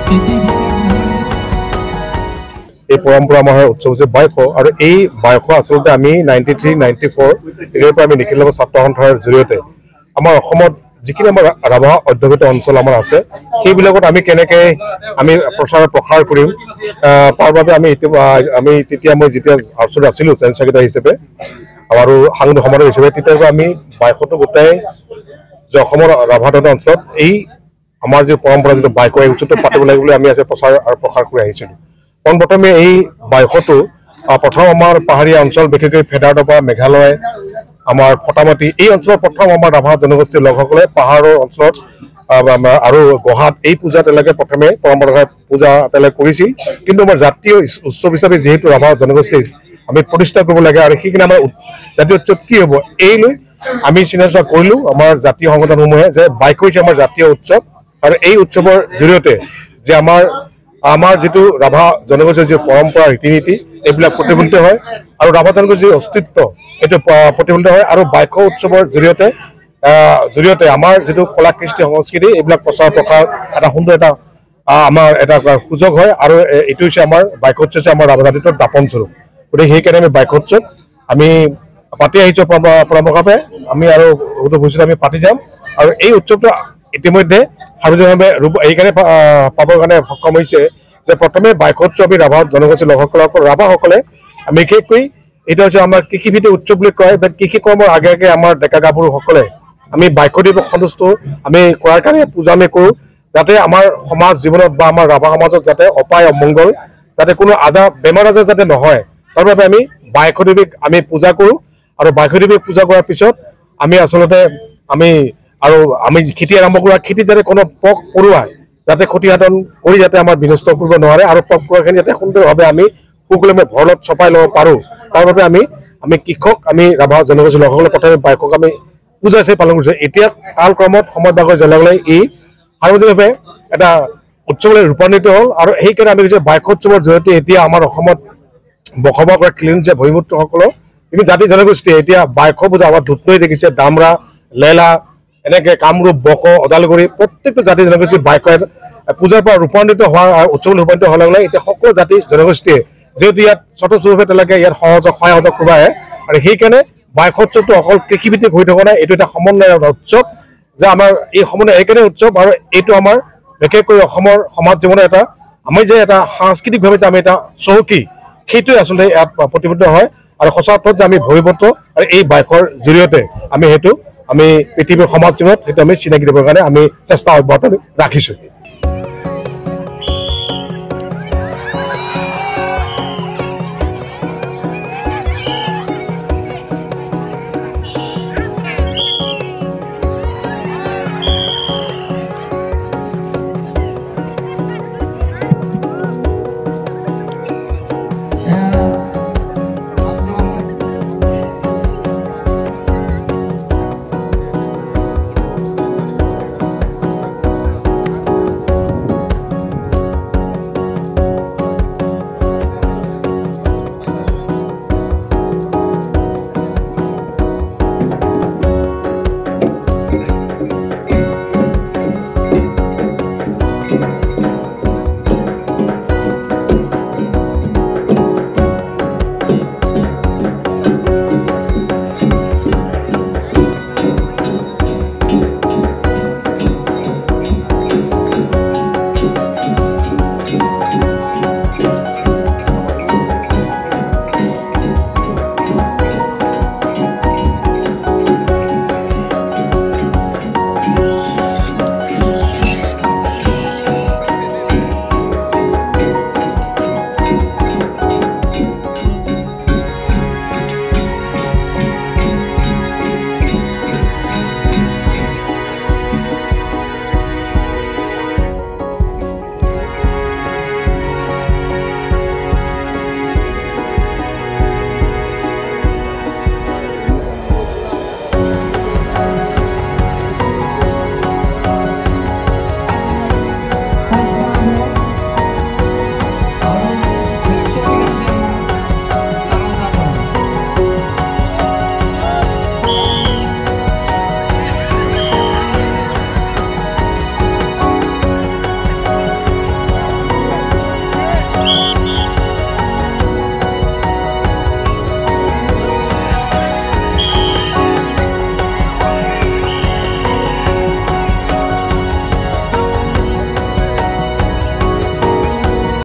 এই পৰম্পৰা আমাৰ উৎসৱ হৈছে বাইশ আৰু এই বাইশ আচলতে আমি 93, 94 এৰিৰ পৰা আমি নিখিল ছাত্ৰ সন্থাৰ জৰিয়তে আমাৰ অসমত যিখিনি আমাৰ ৰাভা অধ্যুষিত অঞ্চল আমাৰ আছে সেইবিলাকত আমি কেনেকে আমি প্ৰসাৰ কৰিম তাৰ বাবে আমি তেতিয়া মই যেতিয়া আৰ্চত আছিলো চেঞ্চ সেক্ৰেটাৰী হিচাপে আৰু সাংবাদিক সম্পাদক হিচাপে তেতিয়া আমি বাইশটো গোটাই যে অসমৰ ৰাভাদত অঞ্চলত এই আমাৰ যে পৰম্পৰা যিটো বাইক এই উৎসৱটো পাতিব লাগিব বুলি আমি আজি প্ৰসাৰ কৰি আহিছিলোঁ পোনপ্ৰথমে এই বাইশটো প্ৰথম আমাৰ পাহাৰীয়া অঞ্চল বিশেষকৈ ফেডাৰডপা মেঘালয় আমাৰ ফটামাটি এই অঞ্চলৰ প্ৰথম আমাৰ ৰাভা জনগোষ্ঠীৰ লোকসকলে পাহাৰৰ অঞ্চলত আৰু গুৱাহাট এই পূজা তেওঁলোকে প্ৰথমে পৰম্পৰাগত পূজা তেওঁলোকে কৰিছিল কিন্তু আমাৰ জাতীয় উৎসৱ হিচাপে যিহেতু ৰাভা জনগোষ্ঠী আমি প্ৰতিষ্ঠা কৰিব লাগে আৰু সেইখিনি আমাৰ জাতীয় উৎসৱ কি হ'ব এই লৈ আমি চিন্তা কৰিলোঁ আমাৰ জাতীয় সংগঠনসমূহে যে বাইক হৈছে আমাৰ জাতীয় উৎসৱ আৰু এই উৎসৱৰ জৰিয়তে যে আমাৰ যিটো ৰাভা জনগোষ্ঠীৰ যি পৰম্পৰা ৰীতি নীতি এইবিলাক প্ৰতিফলিত হয় আৰু ৰাভা জনগোষ্ঠীৰ অস্তিত্ব এইটো প্ৰতিফলিত হয় আৰু বাইক উৎসৱৰ জৰিয়তে আমাৰ যিটো কলা কৃষ্টি সংস্কৃতি এইবিলাক প্ৰচাৰ এটা সুন্দৰ এটা আমাৰ এটা সুযোগ হয় আৰু এইটো হৈছে আমাৰ বাইক উৎসৱ হৈছে আমাৰ ৰাভা জাতিটোৰ দাপন স্বৰূপ গতিকে সেইকাৰণে আমি বাইক উৎসৱ আমি পাতি আহিছোঁ পৰম্পৰাভাৱে আমি আৰু ভৱিষ্যতে আমি পাতি যাম আৰু এই উৎসৱটো ইতিমধ্যে সাৰ্বজনীনভাৱে এইকাৰণে পাবৰ কাৰণে সক্ষম হৈছে যে প্ৰথমে বাইক উৎসৱ আমি ৰাভা জনগোষ্ঠীৰ লোকসকলক ৰাভাসকলে আমি বিশেষকৈ এইটো হৈছে আমাৰ কৃষিভিত্তিক উৎসৱ বুলি কয় কৃষি কৰ্মৰ আগে আগে আমাৰ ডেকা গাভৰুসকলে আমি বাইক দিৱস সন্তুষ্ট আমি কৰাৰ কাৰণে পূজা আমি কৰোঁ যাতে আমাৰ সমাজ জীৱনত বা আমাৰ ৰাভা সমাজত যাতে অপায় অমংগল যাতে কোনো বেমাৰ আজাৰ যাতে নহয় তাৰ বাবে আমি বাইক দিৱস আমি পূজা কৰোঁ আৰু বাইক দিৱস পূজা কৰাৰ পিছত আমি আচলতে আমি খেতি আৰম্ভ কৰা খেতিত যাতে কোনো পোক পৰুৱাই যাতে ক্ষতিসাধন কৰি যাতে আমাৰ বিনষ্ট কৰিব নোৱাৰে আৰু পোক পৰুৱাখিনি যাতে সুন্দৰভাৱে আমি সুকলমে ভঁৰালত চপাই ল'ব পাৰোঁ তাৰ বাবে আমি কৃষক আমি ৰাভা জনগোষ্ঠীৰ লোকসকলে প্ৰথমে বাইকক আমি পূজা হিচাপে পালন কৰিছোঁ এতিয়া কালক্ৰমত সময় বাগৰ জনাবলৈ ই সাৰ্বজনীনভাৱে এটা উৎসৱলৈ ৰূপান্তৰিত হ'ল আৰু সেইকাৰণে আমি কৈছোঁ বাইক উৎসৱৰ জৰিয়তে এতিয়া আমাৰ অসমত বসবাস কৰা খিলঞ্জীয়া ভূমিপুত্ৰসকলৰ কিন্তু জাতি জনগোষ্ঠীয়ে এতিয়া বাইক পূজা আমাৰ ধুতনৈ দেখিছে ডামৰা লেলা এনেকে কামৰূপ বক ওদালগুৰি প্ৰত্যেকটো জাতি জনগোষ্ঠী বাইকৰ পূজাৰ পৰা ৰূপান্তৰিত হোৱাৰ উৎসৱলৈ ৰূপান্তৰিত হোৱাৰ লগে এতিয়া সকলো জাতি জনগোষ্ঠীয়ে যিহেতু ইয়াত স্বতঃস্ফূৰ্তে তেওঁলোকে ইয়াত সহযোগ কৰিব আহে আৰু সেইকাৰণে বাইক উৎসৱটো অকল কৃষিভিত্তিক হৈ থকা নাই এইটো এটা সমন্বয়ৰ উৎসৱ যে আমাৰ এই সমন্বয় এইকাৰণে উৎসৱ আৰু এইটো আমাৰ বিশেষকৈ অসমৰ সমাজ জীৱনৰ আমি যে এটা সাংস্কৃতিকভাৱে আমি এটা চহকী সেইটোৱে আচলতে ইয়াত প্ৰতিফলিত হয় আৰু সঁচা অৰ্থত যে আমি ভৱিষ্যত আৰু এই বাইকৰ জৰিয়তে আমি পৃথিৱীৰ সমাজ জীৱনত সেইটো আমি চিনাকি দিবৰ কাৰণে আমি চেষ্টা অব্যাহত ৰাখিছোঁ।